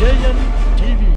JN TV.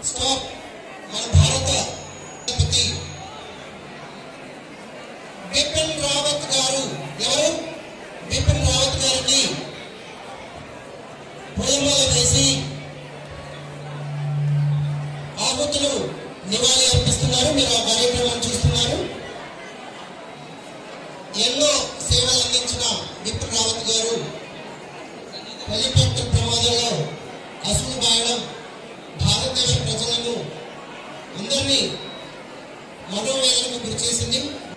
Stop మన భారత రాష్ట్రపతి బిపిన్ రావత్ గారు ఎవరు బిపిన్ రావత్ గారికి పూలమాల వేసి ఆహుతులు నివాళి అర్పిస్తున్నారు. మీరు ఆ కార్యక్రమాన్ని చూస్తున్నారు. ఎన్నో సేవలు అందించిన బిపిన్ రావత్ గారు హెలికాప్టర్ ప్రమాదంలో అసులు బాయడం భారతదేశ ప్రజలను అందరినీ మనోవేదనకు గురిచేసింది.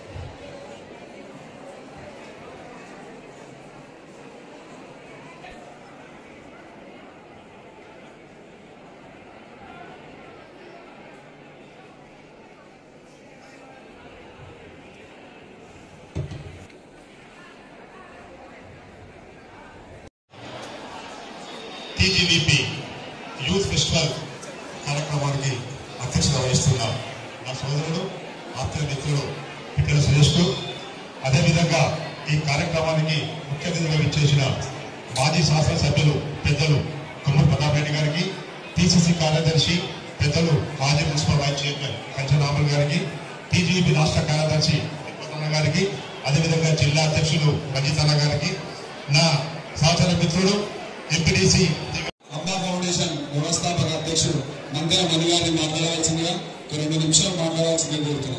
టీజీవీపీ యూత్ ఫెస్టివల్ కార్యక్రమానికి అధ్యక్షత వహిస్తున్న నా సోదరుడు ఆప్త మిత్రుడు పిట్టల సురేష్, అదేవిధంగా ఈ కార్యక్రమానికి ముఖ్య అతిథిగా విచ్చేసిన మాజీ శాసనసభ్యులు పెద్దలు కొమ్మూరు ప్రతాప్ రెడ్డి గారికి, టీసీసీ కార్యదర్శి పెద్దలు మాజీ మున్సిపల్ వైస్ చైర్మన్ కంచనామల్ గారికి, టీజీవీపీ రాష్ట్ర కార్యదర్శి తిరుపతన్న గారికి, అదేవిధంగా జిల్లా అధ్యక్షులు రంజితన్న గారికి, నా సహచర మిత్రుడు ఎంపీటీసీ అంబా ఫౌండేషన్ వ్యవస్థాపక అధ్యక్షుడు మందెల మణి గారిని మాట్లాడవలసిందిగా 2 నిమిషాలు మాట్లాడాల్సిందిగా కోరుతున్నాను.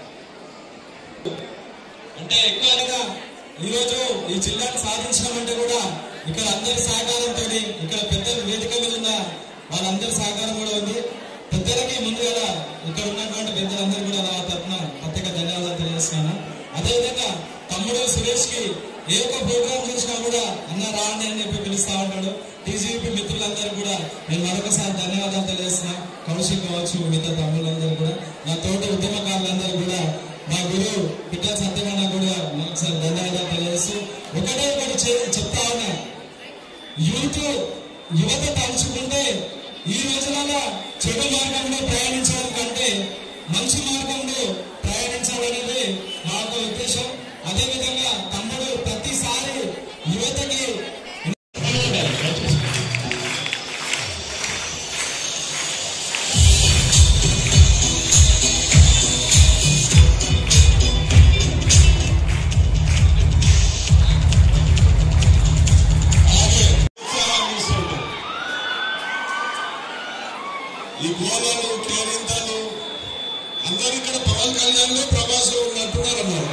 అంటే ఎక్కువగా ఈరోజు ఈ జిల్లాను సాధించడం అంటే కూడా ఇక్కడ అందరి సహకారంతో, ఇక్కడ పెద్దలు వేదిక మీద ఉన్న వాళ్ళందరి సహకారం కూడా ఉంది. పెద్దలకి ముందుగా ఇక్కడ ఉన్నటువంటి పెద్దలందరూ కూడా నా తరఫున ప్రత్యేక ధన్యవాదాలు తెలియజేస్తున్నాను. అదేవిధంగా తమ్ముడు సురేష్ కి ఏ ఒక్క ప్రోగ్రామ్ చేసినా కూడా అన్న రాండి అని చెప్పి పిలుస్తా ఉంటాడు. టీజీపీ మిత్రులందరూ కూడా నేను మరొకసారి ధన్యవాదాలు తెలియజేస్తున్నా. కౌశిక్ కావచ్చు, మిగతా తమ్ముళ్ళందరూ కూడా, నా తోటి ఉద్యమకారులందరూ కూడా, మా గురువు పిట్టల సత్యమన్న కూడా మరొకసారి ధన్యవాదాలు తెలియజేస్తూ ఒకటి చెప్తా ఉన్నా, యువత తలుచుకుంటే ఈ రోజులలో చెడు మార్గంలో ప్రయాణించడం కంటే మంచి మార్గంలో ప్రయాణించాలనేది మా యొక్క ఉద్దేశం. అదేవిధంగా తమ్ముడు ప్రతిసారి యువతకి ఈ గోళాలు కేరింతలు అందరూ ఇక్కడ పవన్ కళ్యాణ్ లో ప్రభాస్ ఉన్నట్టున్నారు అన్నారు.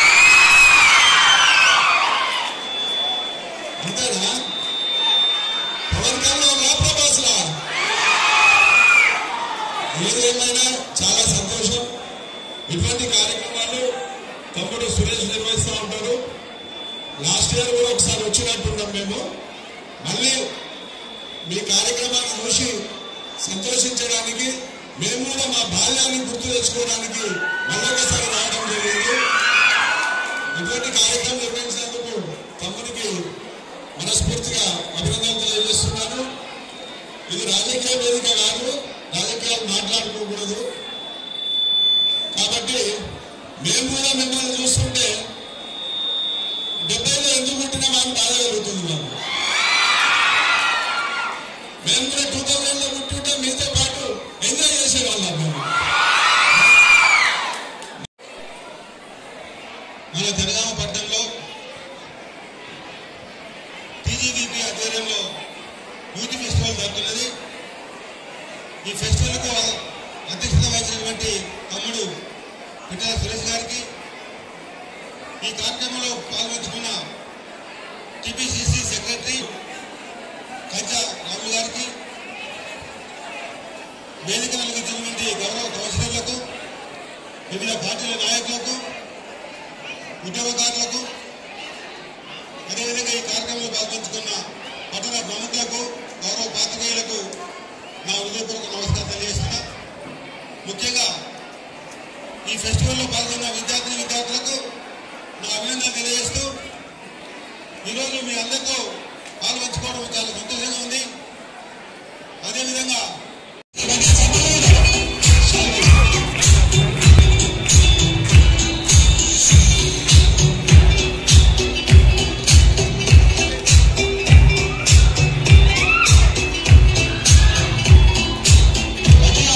అంతేనా? పవన్ కళ్యాణ్ లా ప్రభాస్ లా? ఏదేమైనా చాలా సంతోషం. ఇటువంటి కార్యక్రమాలు తమ్ముడు సురేష్ నిర్వహిస్తూ ఉంటారు. లాస్ట్ ఇయర్ కూడా ఒకసారి వచ్చినట్టున్నాం మేము. మళ్ళీ మీ కార్యక్రమాన్ని చూసి సంతోషించడానికి, మేము కూడా మా బాల్యాన్ని గుర్తు తెచ్చుకోవడానికి మళ్ళొకసారి రావడం జరిగింది. ఇటువంటి కార్యక్రమం నిర్వహించినందుకు తమ్ముడికి మనస్ఫూర్తిగా అభినందనలు తెలియజేస్తున్నాను. ఇది రాజకీయ వేదిక కాదు, రాజకీయాలు మాట్లాడుకోకూడదు. కాబట్టి మేము కూడా మిమ్మల్ని చూస్తుంటే 70లో ఎందుకు పుట్టినా మాకు బాధ కలుగుతుంది. మేము కూడా 2000లో పుట్టుంటే మీతో పాటు ఎంజాయ్ చేసేవాళ్ళం. మేము మన జనగామ పట్టణంలో టీజీవీపీ ఆధ్వర్యంలో యూత్ ఫెస్టివల్ జరుగుతున్నది. ఈ ఫెస్టివల్కు అధ్యక్షత వహించినటువంటి తమ్ముడు పిట్టల సురేష్ గారికి, ఈ కార్యక్రమంలో పాల్గొంచుకున్న టీపీసీసీ సెక్రటరీ కంచా రాములు గారికి, వేదిక నలుగుతున్నటువంటి గౌరవ కౌన్సిలర్లకు, వివిధ పార్టీల నాయకులకు, ఉద్యోగకారులకు, అదేవిధంగా ఈ కార్యక్రమంలో పాల్గొంచుకున్న పట్టణ ప్రముఖులకు, గౌరవ పాత్రికేయులకు నా హృదయపూర్వక నమస్కారం తెలియజేస్తున్నా. ముఖ్యంగా ఈ ఫెస్టివల్లో పాల్గొన్న విద్యార్థులకు నా అభినందనలు తెలియజేస్తూ, ఈరోజు మీ అందరితో పాల్గొంచుకోవడం చాలా సంతోషంగా ఉంది. అదేవిధంగా ప్రతి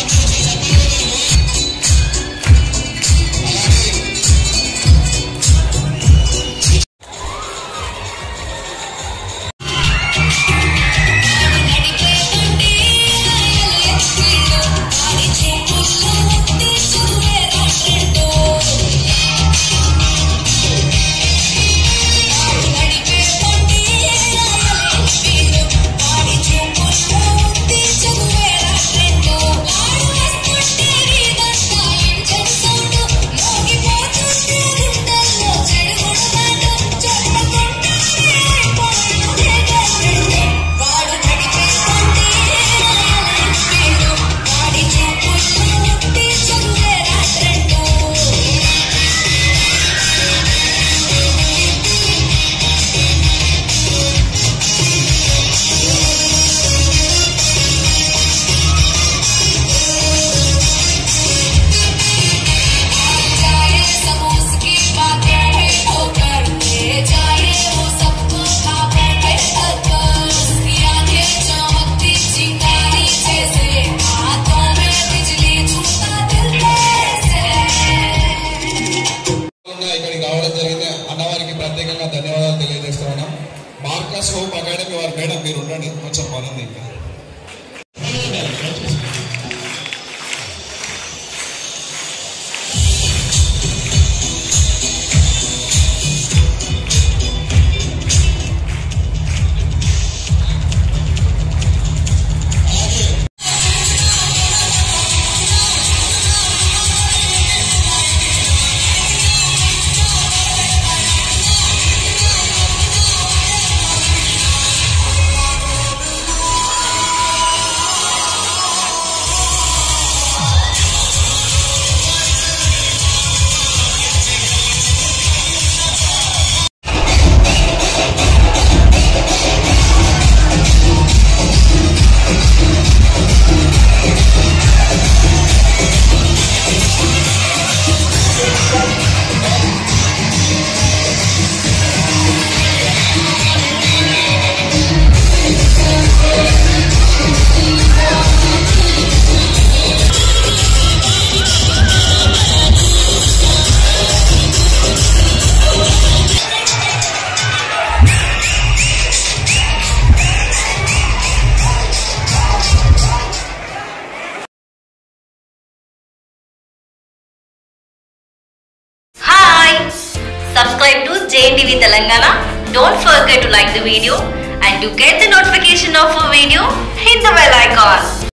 subscribe to JNTV Telangana. Don't forget to like the video and to get the notification of a video, hit the bell icon.